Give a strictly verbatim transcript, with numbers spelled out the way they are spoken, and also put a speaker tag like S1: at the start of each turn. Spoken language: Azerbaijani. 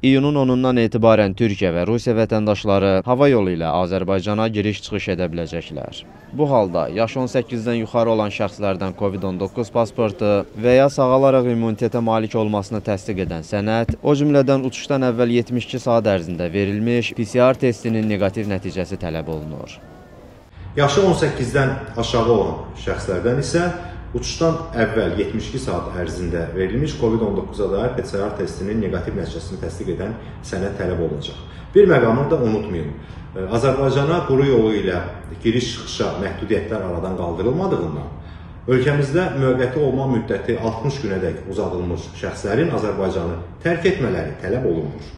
S1: İyunun onundan etibarən Türkiyə və Rusiya vətəndaşları hava yolu ilə Azərbaycana giriş-çıxış edə biləcəklər. Bu halda yaşı on səkkizdən yuxarı olan şəxslərdən Covid on doqquz pasportu və ya sağalaraq immunitetə malik olmasını təsdiq edən sənəd, o cümlədən uçuşdan əvvəl yetmiş iki saat ərzində verilmiş P C R testinin neqativ nəticəsi tələb olunur.
S2: Yaşı on səkkizdən aşağı olan şəxslərdən isə uçuşdan əvvəl yetmiş iki saat ərzində verilmiş Covid on doqquza dair P C R testinin neqativ nəticəsini təsdiq edən sənəd tələb olunacaq. Bir məqamı da unutmayın. Azərbaycana quru yolu ilə giriş-çıxışa məhdudiyyətlər aradan qaldırılmadığından, ölkəmizdə müvəqqəti olma müddəti altmış günədək uzadılmış şəxslərin Azərbaycanı tərk etmələri tələb olunmur.